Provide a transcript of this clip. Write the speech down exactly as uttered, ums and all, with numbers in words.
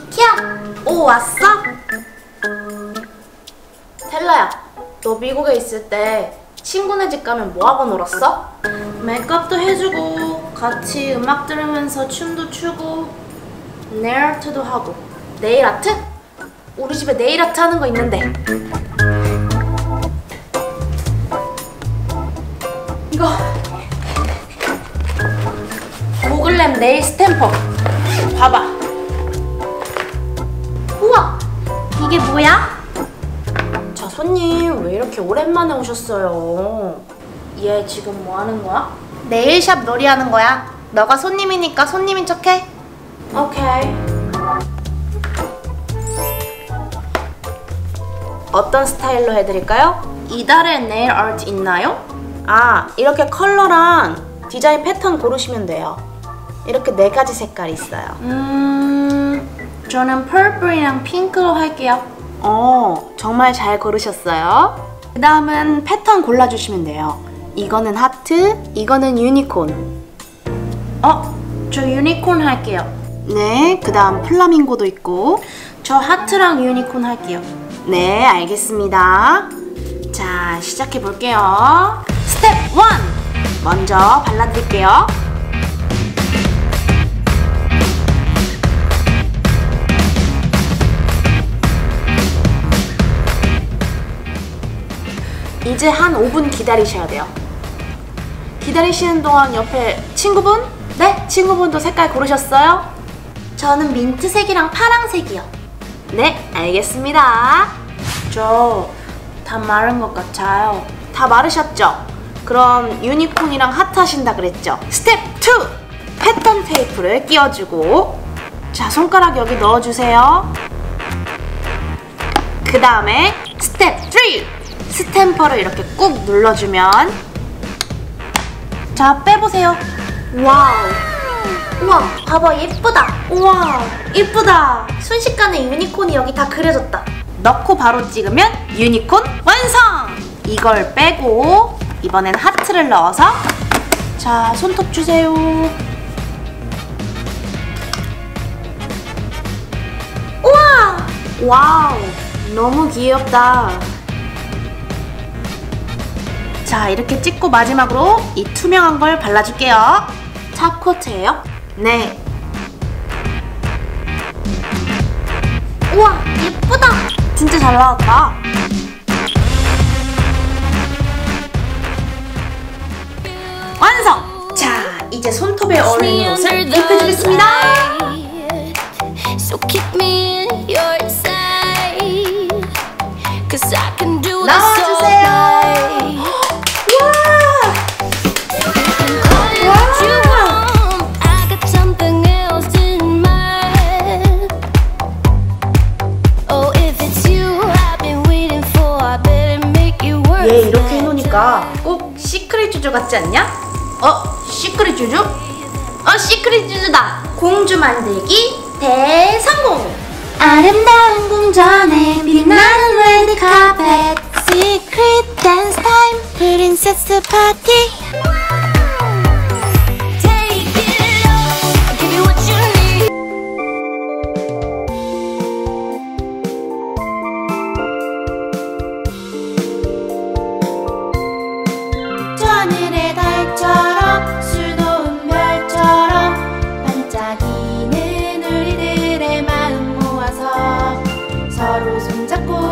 키키야, 오 왔어? 텔라야, 너 미국에 있을 때 친구네 집 가면 뭐하고 놀았어? 메이크업도 해주고 같이 음악 들으면서 춤도 추고 네일 아트도 하고. 네일 아트? 우리 집에 네일 아트 하는 거 있는데. 이거 고글램 네일 스탬퍼 봐봐. 우와, 이게 뭐야? 자, 손님 왜 이렇게 오랜만에 오셨어요? 얘 지금 뭐 하는 거야? 네일샵 놀이 하는 거야. 너가 손님이니까 손님인 척해. 오케이. 어떤 스타일로 해드릴까요? 이달의 네일 아트 있나요? 아, 이렇게 컬러랑 디자인 패턴 고르시면 돼요. 이렇게 네 가지 색깔이 있어요. 음... 저는 퍼플이랑 핑크로 할게요. 어, 정말 잘 고르셨어요. 그 다음은 패턴 골라주시면 돼요. 이거는 하트, 이거는 유니콘. 어? 저 유니콘 할게요. 네, 그 다음 플라밍고도 있고. 저 하트랑 유니콘 할게요. 네, 알겠습니다. 자, 시작해 볼게요. 스텝 원! 먼저 발라드릴게요. 이제 한 오 분 기다리셔야 돼요. 기다리시는 동안 옆에 친구분? 네? 친구분도 색깔 고르셨어요? 저는 민트색이랑 파랑색이요. 네, 알겠습니다. 저 다 마른 것 같아요. 다 마르셨죠? 그럼 유니콘이랑 하트 하신다 그랬죠? 스텝 투! 패턴 테이프를 끼워주고, 자, 손가락 여기 넣어주세요. 그 다음에 스텝 쓰리! 스탬퍼를 이렇게 꾹 눌러주면, 자, 빼보세요. 와우. 우와, 봐봐, 예쁘다. 우와, 예쁘다. 순식간에 유니콘이 여기 다 그려졌다. 넣고 바로 찍으면 유니콘 완성! 이걸 빼고 이번엔 하트를 넣어서, 자, 손톱 주세요. 우와! 와우, 너무 귀엽다. 자, 이렇게 찍고 마지막으로 이 투명한 걸 발라줄게요. 탑코트예요? 네. 우와, 예쁘다. 진짜 잘 나왔다. 완성! 자, 이제 손톱에 어울리는 옷을 입혀주겠습니다. 나와주세요. 얘 이렇게 해놓으니까 꼭 시크릿 주주 같지 않냐? 어? 시크릿 주주? 어? 시크릿 주주다! 공주 만들기 대성공! 아름다운 궁전에 빛나는 레드카펫 시크릿 댄스 타임 프린세스 파티. 하늘의 달처럼 수놓은 별처럼 반짝이는 우리들의 마음 모아서 서로 손잡고